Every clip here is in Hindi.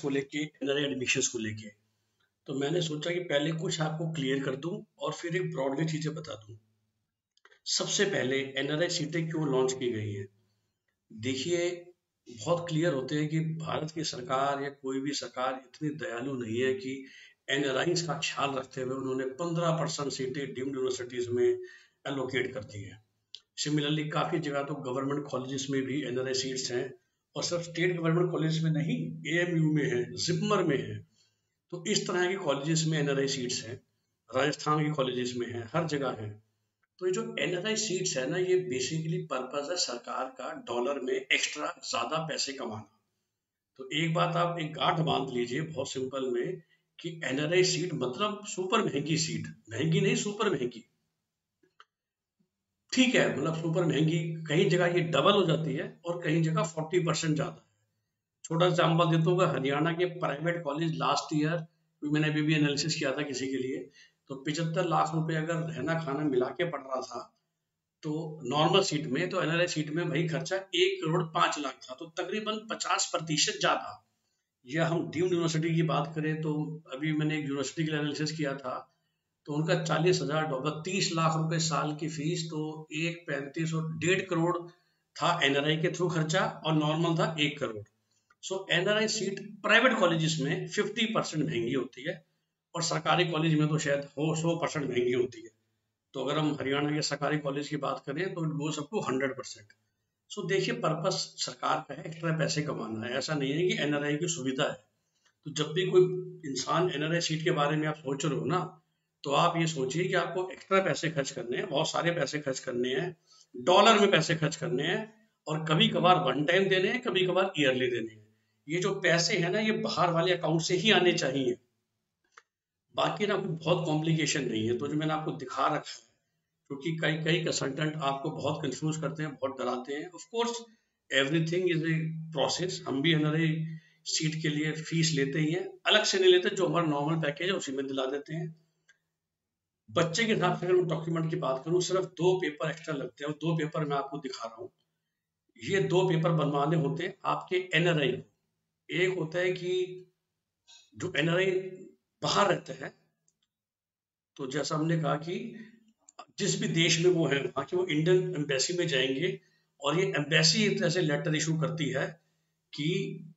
को लेके, एनआरआई एडमिशंस को लेके। तो मैंने सोचा कि पहले कुछ आपको क्लियर कर दूं और फिर एक ब्रॉडली चीजें बता दूं। सबसे पहले एनआरआई सीटें क्यों लॉन्च की गई है? देखिए, बहुत क्लियर होते हैं कि भारत की सरकार या कोई भी सरकार इतनी दयालु नहीं है कि एनआरआईज का ख्याल रखते हुए उन्होंने 15% सीटें डीम्ड यूनिवर्सिटीज में एलोकेट कर दी है। सिमिलरली काफी जगह तो गवर्नमेंट कॉलेजेस में भी एनआरआई सीट्स हैं, और सिर्फ स्टेट गवर्नमेंट कॉलेज में नहीं, एएमयू में है, जिपमर में है। तो इस तरह के कॉलेजेस में एनआरआई सीट्स हैं, राजस्थान के कॉलेजेस में है, हर जगह है। तो ये जो एनआरआई सीट्स है ना, ये बेसिकली पर्पज है सरकार का डॉलर में एक्स्ट्रा ज्यादा पैसे कमाना। तो एक बात आप एक गांठ बांध लीजिए बहुत सिंपल में, कि एनआरआई सीट मतलब सुपर महंगी सीट, महंगी नहीं सुपर महंगी। ठीक है, मतलब सुपर महंगी कहीं जगह ये डबल हो जाती है और कहीं जगह 40% ज्यादा है। छोटा एग्जाम्पल देता हूँ, हरियाणा के प्राइवेट कॉलेज लास्ट ईयर, मैंने अभी भी एनालिसिस किया था किसी के लिए, तो 75 लाख रुपए अगर रहना खाना मिला के पड़ रहा था, तो नॉर्मल सीट में, तो एनआरआई सीट में वही खर्चा 1 करोड़ 5 लाख था, तो तकरीबन 50% ज्यादा। या हम डीम्ड यूनिवर्सिटी की बात करें तो अभी मैंने एक यूनिवर्सिटी के लिए एनालिसिस किया था, तो उनका 40,000 30 लाख रुपए साल की फीस, तो 1 35 और 1.5 करोड़ था एनआरआई के थ्रू खर्चा, और नॉर्मल था 1 crore. So NRI seat private colleges में 50% महंगी होती है, और सरकारी कॉलेज में तो शायद हो 100% महंगी होती है। तो अगर हम हरियाणा के सरकारी कॉलेज की बात करें तो इट गोस अप टू 100%। सो देखिए, पर्पस सरकार का है एक्स्ट्रा पैसे कमाना है, ऐसा नहीं है कि एनआरआई की सुविधा है। तो जब भी कोई इंसान एनआरआई सीट के बारे में आप सोच रहे हो ना, तो आप ये सोचिए कि आपको एक्स्ट्रा पैसे खर्च करने हैं, बहुत सारे पैसे खर्च करने हैं, डॉलर में पैसे खर्च करने हैं, और कभी कभार वन टाइम देने हैं, कभी कभार ईयरली देने हैं। ये जो पैसे हैं ना, ये बाहर वाले अकाउंट से ही आने चाहिए, बाकी ना कोई बहुत कॉम्प्लिकेशन नहीं है। तो जो मैंने आपको दिखा रखा है, क्योंकि कई कई कंसल्टेंट आपको बहुत कंफ्यूज करते हैं, बहुत डराते हैं। Of course everything is a process. हम भी एनआरआई सीट के लिए फीस लेते ही हैं, अलग से नहीं लेते, जो हमारा नॉर्मल पैकेज है उसी में दिला देते हैं। बच्चे के हिसाब से अगर मैं डॉक्यूमेंट की बात करूं, सिर्फ 2 पेपर एक्स्ट्रा लगते हैं, और 2 पेपर मैं आपको दिखा रहा हूँ। ये 2 पेपर बनवाने होते हैं आपके एनआरआई को। एक होता है कि जो एनआरआई बाहर रहते हैं, तो जैसा हमने कहा कि जिस भी देश में वो है, वहां की वो इंडियन एम्बेसी में जाएंगे, और ये एम्बेसी एक तरह से लेटर इशू करती है कि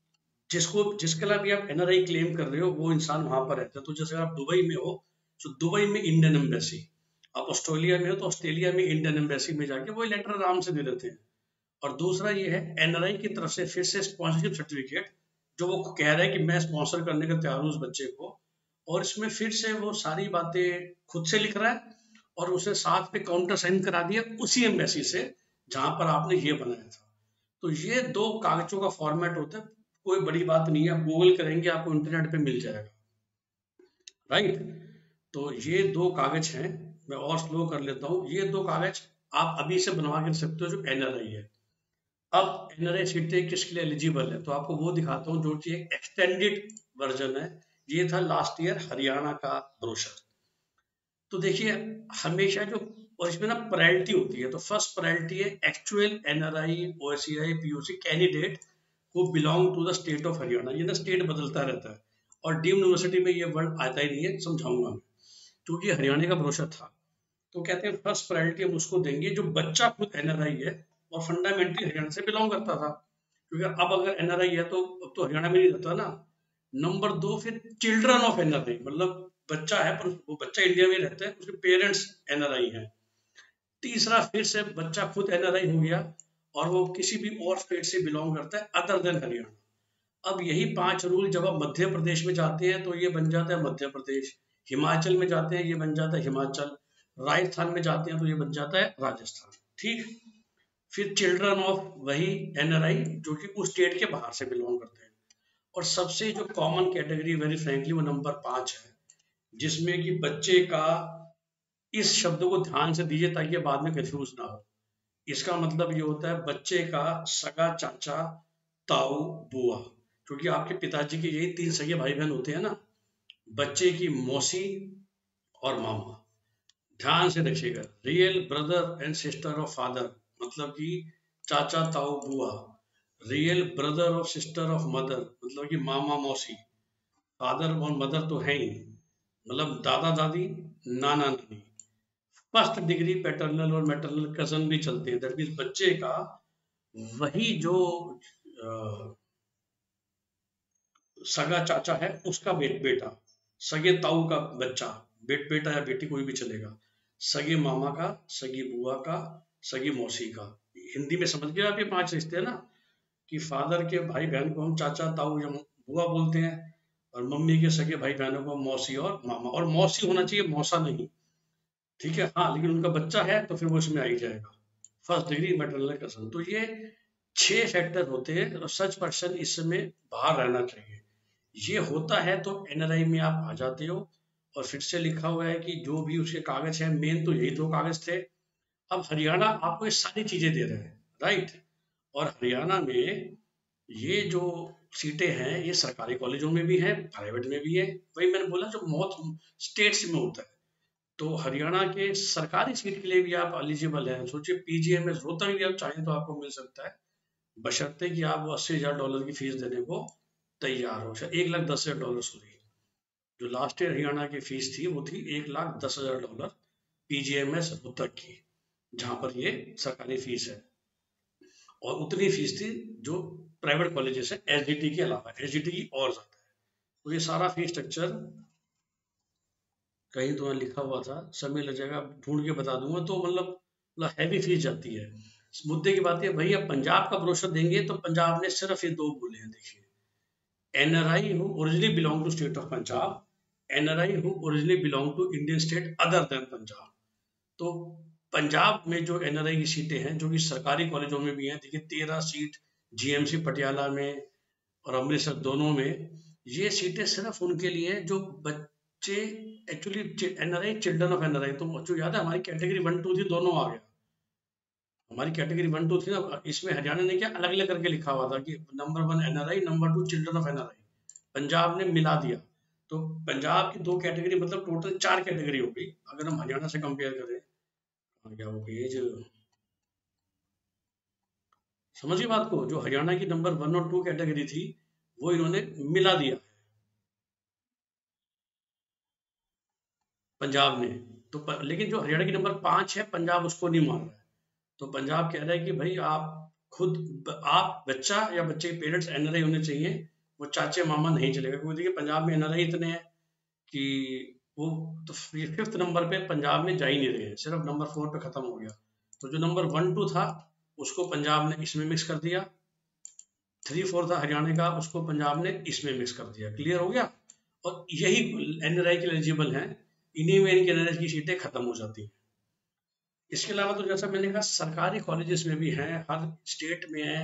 जिसके लिए भी आप एनआरआई क्लेम कर रहे हो, वो इंसान वहां पर रहता है। तो जैसे आप दुबई में हो, तो दुबई में इंडियन एम्बेसी, आप ऑस्ट्रेलिया में हो तो ऑस्ट्रेलिया में इंडियन एम्बेसी में जाके वो लेटर आराम से दे देते हैं। और दूसरा ये है, एनआरआई की तरफ से फिर से स्पॉन्सरशिप सर्टिफिकेट, जो वो कह रहा है कि मैं स्पॉन्सर करने का तैयार हूँ उस बच्चे को, और इसमें फिर से वो सारी बातें खुद से लिख रहा है, और उसे साथ पे काउंटर साइन करा दिया उसी एम्बेसी से जहां पर आपने ये बनाया था। तो ये 2 कागजों का फॉर्मेट होता है, कोई बड़ी बात नहीं है, आप गूगल करेंगे आपको इंटरनेट पे मिल जाएगा, राइट। तो ये 2 कागज हैं। मैं और स्लो कर लेता हूँ। ये 2 कागज आप अभी से बनवा के रख सकते हो, जो एनआरआई है। अब एनआरआई सीटें किसके लिए एलिजिबल है, तो आपको वो दिखाता हूँ जो कि एक एक्सटेंडेड वर्जन है। ये था लास्ट ईयर हरियाणा का ब्रोशर। तो देखिए, हमेशा जो, और इसमें ना प्रायोरिटी होती है, तो फर्स्ट प्रायोरिटी है actual NRI OSCI POC candidate को belong to the state of Haryana. ये ना स्टेट बदलता रहता है, और डीम्ड यूनिवर्सिटी में ये वर्ड आता ही नहीं है, समझाऊंगा मैं, क्योंकि हरियाणा का ब्रोशर था। तो कहते हैं फर्स्ट प्रायोरिटी हम उसको देंगे जो बच्चा खुद एनआरआई है और फंडामेंटली हरियाणा से बिलोंग करता था, क्योंकि अब अगर एनआरआई है तो अब तो हरियाणा में नहीं रहता ना। नंबर 2, फिर चिल्ड्रन ऑफ एनआरआई, मतलब बच्चा है पर वो बच्चा इंडिया में रहता है, उसके पेरेंट्स एनआरआई हैं। तीसरा, फिर से बच्चा खुद एनआरआई हो गया और वो किसी भी और स्टेट से बिलोंग करता है अदर देन हरियाणा। अब यही 5 रूल जब आप मध्य प्रदेश में जाते हैं तो ये बन जाता है मध्य प्रदेश, हिमाचल में जाते हैं ये बन जाता है हिमाचल, राजस्थान में जाते हैं तो ये बन जाता है राजस्थान, ठीक। फिर चिल्ड्रन ऑफ वही एनआरआई जो कि उस स्टेट के बाहर से बिलोंग करते हैं। और सबसे जो कॉमन कैटेगरी वेरी फ्रेंकली वो नंबर 5 है, जिसमें कि बच्चे का, इस शब्द को ध्यान से दीजिए ताकि बाद में कंफ्यूज ना हो। इसका मतलब ये होता है बच्चे का सगा चाचा, ताऊ, बुआ, क्योंकि आपके पिताजी के यही 3 सगे भाई बहन होते हैं ना, बच्चे की मौसी और मामा। ध्यान से रखिएगा, real brother and sister of father, मतलब कि चाचा ताऊ बुआ, रियल ब्रदर और सिस्टर ऑफ मदर, मतलब कि मामा मौसी, फादर और मदर तो है ही, मतलब दादा दादी, नाना नानी। फर्स्ट डिग्री पैटर्नल और मैटरनल कजन भी चलते हैं, दैट मीन्स बच्चे का वही जो सगा चाचा है उसका बेटा, सगे ताऊ का बच्चा, बेटा या बेटी कोई भी चलेगा, सगे मामा का, सगी बुआ का, सगी मौसी का। हिंदी में समझ गए आप ये 5 रिश्ते हैं ना, कि फादर के भाई बहन को हम चाचा ताऊ या बुआ बोलते हैं, और मम्मी के सगे भाई बहनों को मौसी और मामा, और मौसी होना चाहिए मौसा नहीं, ठीक है। हाँ, लेकिन उनका बच्चा है तो फिर वो इसमें आ ही जाएगा, फर्स्ट डिग्री मैटरनल कजन। तो ये 6 फैक्टर होते हैं और सच पर्सन इसमें बाहर रहना चाहिए। ये होता है तो एनआरआई में आप आ जाते हो। और फिर से लिखा हुआ है कि जो भी उसके कागज है, मेन तो यही 2 कागज थे। अब हरियाणा आपको ये सारी चीजें दे रहे हैं, राइट। और हरियाणा में ये जो सीटें हैं ये सरकारी कॉलेजों में भी है, प्राइवेट में भी है। वही मैंने बोला जो बहुत स्टेट्स में होता है। तो हरियाणा के सरकारी सीट के लिए भी आप एलिजिबल हैं। सोचिए पीजीएमएस रोहतक भी आप चाहें तो आपको मिल सकता है, बशर्ते कि आप वो $80,000 की फीस देने को तैयार हो। अच्छा, $1,10,000, सॉरी, जो लास्ट ईयर हरियाणा की फीस थी वो थी $1,10,000 पीजीएमएस रोहतक की, जहां पर ये सरकारी फीस है। और उतनी फीस थी जो प्राइवेट कॉलेजेस है एसडीटी के अलावा, एसडीटी की और ज्यादा है। तो ये सारा फीस स्ट्रक्चर कहीं तो लिखा हुआ था, समय लग जाएगा ढूंढ के बता दूंगा। तो मतलब हैवी फीस जाती है। इस मुद्दे की बात है भाई, अब पंजाब का ब्रोशर देंगे तो पंजाब ने सिर्फ ये 2 बोले हैं, देखिए, NRI who originally belong to state of Punjab, NRI who originally belong to Indian state other than Punjab. तो पंजाब में जो एनआरआई की सीटें हैं जो कि सरकारी कॉलेजों में भी हैं, देखिए 13 सीट जीएमसी पटियाला में और अमृतसर दोनों में। ये सीटें सिर्फ उनके लिए जो बच्चे actually NRI, children of NRI. तो जो याद है हमारी कैटेगरी 1 2 थी, दोनों आ गया। हमारी कैटेगरी 1 2 थी ना, इसमें हरियाणा ने क्या अलग अलग करके लिखा हुआ था कि number 1 NRI, number 2 children of NRI. Punjab ने मिला दिया। तो पंजाब की 2 कैटेगरी, मतलब टोटल 4 कैटेगरी हो गई अगर हम हरियाणा से कंपेयर करें। क्या वो पेज समझिए बात को, जो हरियाणा की नंबर 1 और 2 कैटेगरी थी वो इन्होंने मिला दिया पंजाब ने। तो लेकिन जो हरियाणा की नंबर 5 है पंजाब उसको नहीं मान रहा है। तो पंजाब कह रहा है कि भाई आप खुद आप बच्चा या बच्चे के पेरेंट्स एनआरआई होने चाहिए, वो चाचे मामा नहीं चलेगा। क्योंकि देखिए पंजाब में एनआरआई इतने हैं कि वो तो 5th नंबर पे पंजाब में जा ही नहीं रहे हैं, सिर्फ नंबर 4 पे खत्म हो गया। तो जो नंबर 1 2 था उसको पंजाब ने इसमें मिक्स कर दिया, 3 4 था हरियाणा का उसको पंजाब ने इसमें मिक्स कर दिया। क्लियर हो गया। और यही एनआरआई के एलिजिबल हैं, इन्हीं में इनके एनआरआई की सीटें खत्म हो जाती हैं। इसके अलावा तो जैसा मैंने कहा सरकारी कॉलेजेस में भी हैं, हर स्टेट में है।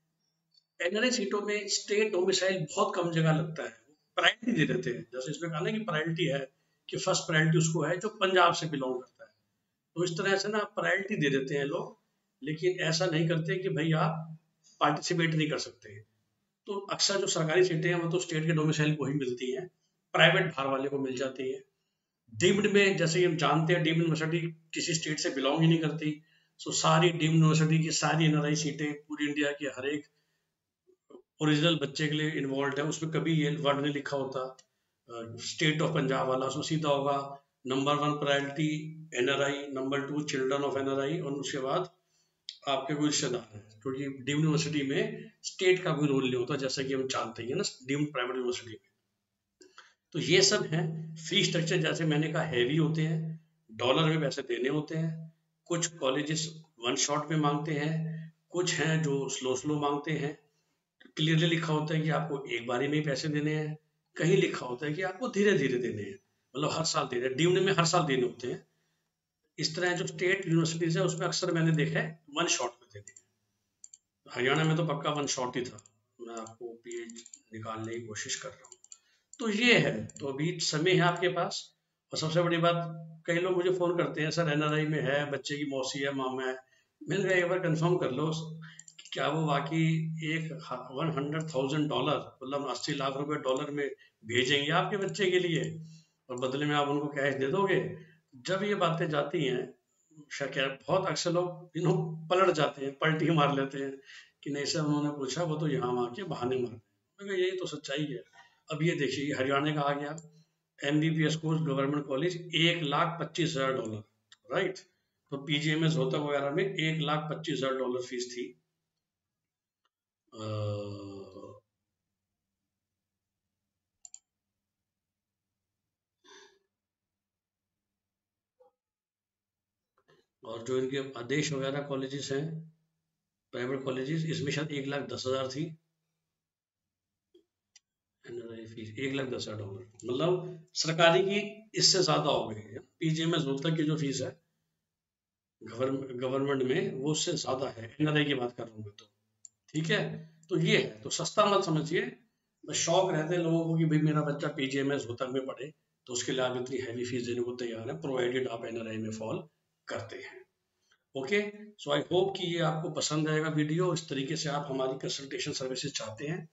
एनआरआई सीटों में स्टेट डोमिसाइल बहुत कम जगह लगता है, प्रायोरिटी दे देते हैं। जैसे इसमें कहा ना कि प्रायोरिटी है, कि फर्स्ट प्रायोरिटी उसको है जो पंजाब से बिलोंग करता है। तो इस तरह से ना प्रायोरिटी दे देते हैं लोग, लेकिन ऐसा नहीं करते कि भाई आप पार्टिसिपेट नहीं कर सकते। तो अक्सर जो सरकारी सीटें हैं वो तो स्टेट के डोमिसाइल को ही मिलती हैं, प्राइवेट बाहर वाले को मिल जाती है। डीम्ड में जैसे कि हम जानते हैं डीम्ड यूनिवर्सिटी किसी स्टेट से बिलोंग ही नहीं करती। सो सारी डीम्ड यूनिवर्सिटी की सारी एनआरआई सीटें पूरी इंडिया के हर एक ओरिजिनल बच्चे के लिए इन्वॉल्व है। उसमें कभी ये वर्ड नहीं लिखा होता स्टेट ऑफ पंजाब वाला, उसमें सीधा होगा number 1 priority NRI, number 2 children of NRI, और उसके बाद आपके कोई रिश्तेदार हैं। क्योंकि डीम्ड यूनिवर्सिटी में स्टेट का कोई रोल नहीं होता, जैसा कि हम जानते हैं ना डीम्ड प्राइवेट यूनिवर्सिटी में। तो ये सब हैं फी स्ट्रक्चर, जैसे मैंने कहा हैवी होते हैं, डॉलर में पैसे देने होते हैं। कुछ कॉलेजेस 1 शॉट में मांगते हैं, कुछ हैं जो स्लो स्लो मांगते हैं। क्लियरली लिखा होता है कि आपको एक बारी में ही पैसे देने हैं, कहीं लिखा होता है कि आपको धीरे धीरे देने हैं, मतलब हर साल देने हैं। डीम्ड में हर साल देने होते हैं। इस तरह जो स्टेट यूनिवर्सिटीज है उसमें अक्सर मैंने देखा है 1 शॉट में देते हैं। हरियाणा में तो पक्का 1 शॉट ही था। मैं आपको पेज निकालने की कोशिश कर रहा हूँ। तो ये है, तो अभी समय है आपके पास। और सबसे बड़ी बात, कई लोग मुझे फोन करते हैं सर एनआरआई में है, बच्चे की मौसी है, मामा है। मैंने कहा एक बार कंफर्म कर लो कि क्या वो वाकई एक $100,000 मतलब 80 लाख रुपए डॉलर में भेजेंगे आपके बच्चे के लिए, और बदले में आप उनको कैश दे दोगे। जब ये बातें जाती हैं, बहुत अक्सर लोग पलट जाते हैं, पलटी मार लेते हैं कि नहीं सर उन्होंने पूछा वो तो यहाँ वहाँ के बहाने मार रहे हैं। यही तो सच्चाई है। अब ये देखिए हरियाणा का आ गया MBBS course government college $1,25,000, right. तो PGMS रोहतक वगैरह में $1,25,000 फीस थी। और जो इनके आदेश वगैरह कॉलेजेस हैं प्राइवेट कॉलेजेस, इसमें शायद $1,10,000 थी फीस, $1,10,000। मतलब सरकारी की इससे ज्यादा हो गई है। PGMS रोहतक की जो फीस है गवर्नमेंट में वो उससे ज्यादा है। NRI की बात कर रहा हूँ मैं तो, ठीक है। तो ये है, तो सस्ता मत समझिए। बस शौक रहते हैं लोगों को कि भाई मेरा बच्चा PGMS रोहतक में पढ़े, तो उसके लिए आप इतनी हैवी फीस देने को तैयार है, प्रोवाइडेड आप NRI में फॉल करते हैं। ओके, सो आई होप कि ये आपको पसंद आएगा वीडियो। इस तरीके से आप हमारी कंसल्टेशन सर्विसेज चाहते हैं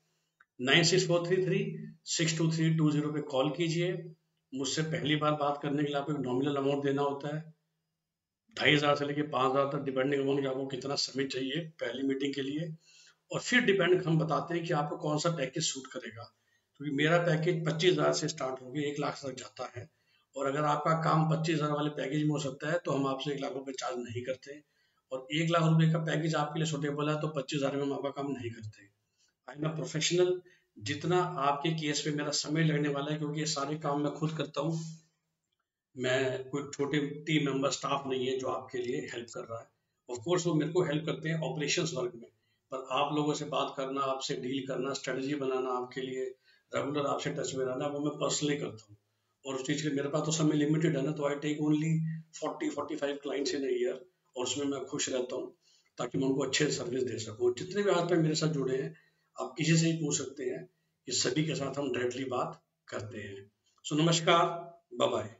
9643362320 पे कॉल कीजिए। मुझसे पहली बार बात करने के लिए आपको एक नॉमिनल अमाउंट देना होता है, 2,500 से लेके 5,000 तक, डिपेंडिंग अमाउंट आपको कितना समय चाहिए पहली मीटिंग के लिए। और फिर डिपेंड हम बताते हैं कि आपको कौन सा पैकेज सूट करेगा, क्योंकि मेरा पैकेज 25,000 से स्टार्ट होकर 1 लाख तक जाता है। और अगर आपका काम 25,000 वाले पैकेज में हो सकता है तो हम आपसे 1 लाख रुपए चार्ज नहीं करते। और 1 लाख रुपए का पैकेज आपके लिए सुटेबल है तो 25,000 में हम आपका काम नहीं करते। I am a professional. जितना आपके केस पे मेरा समय लगने वाला है, क्योंकि ये सारे काम मैं खुद करता हूँ, मैं कोई छोटे टीम मेंबर स्टाफ नहीं है जो आपके लिए हेल्प कर रहा है। ऑफ कोर्स वो मेरे को हेल्प करते हैं ऑपरेशंस वर्क में, पर आप लोगों से बात करना, आपसे डील करना, स्ट्रेटजी बनाना, आपके लिए रेगुलर आपसे टच में रहना, वो मैं पर्सनली करता हूँ। और उस चीज़ के मेरे पास तो समय लिमिटेड है ना, तो I take only 40-45 clients in a year, और उसमें मैं खुश रहता हूँ ताकि मैं उनको अच्छे सर्विस दे सकूँ। जितने भी आज तक मेरे साथ जुड़े हैं, आप किसी से ही पूछ सकते हैं, कि सभी के साथ हम डायरेक्टली बात करते हैं। सो नमस्कार, बाय बाय।